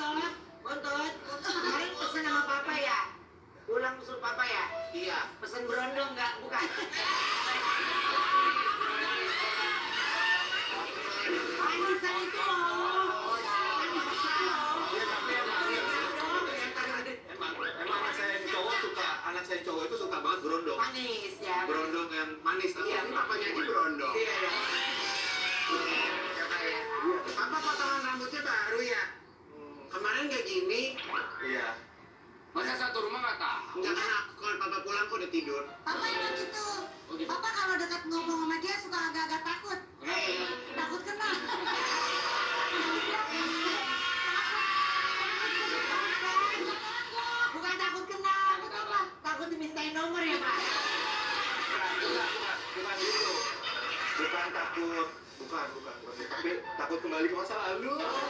Buntut. Kemarin pesen sama papa ya? Pulang suruh papa ya? Iya. Pesen berondong nggak? Bukan. Manisan itu loh. Emang anak saya cowok itu suka banget berondong. Manis ya. Berondong yang manis. Tapi Iya, ini papanya aja berondong. Iya, iya. Kata ya. Papa potongan rambutnya baru ya. Kemarin kayak gini. Iya. Masa satu rumah nggak tahu? Enggak kan kalau papa pulang kok udah tidur. Papa emang gitu. Papa kalau dekat ngomong sama dia suka agak-agak takut. Takut kena. Bukan takut kena, takut apa? Takut dimintain nomor ya, Pak? Bukan gitu. Bukan takut. Bukan. Tapi takut kembali ke masa lalu.